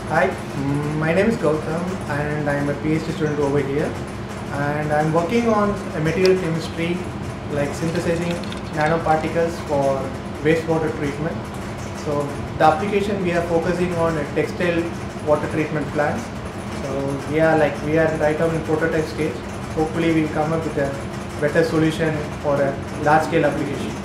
Hi, my name is Gautam and I'm a PhD student over here, and I'm working on a material chemistry like synthesizing nanoparticles for wastewater treatment. So the application we are focusing on a textile water treatment plants. So we are right now in prototype stage. Hopefully we'll come up with a better solution for a large scale application.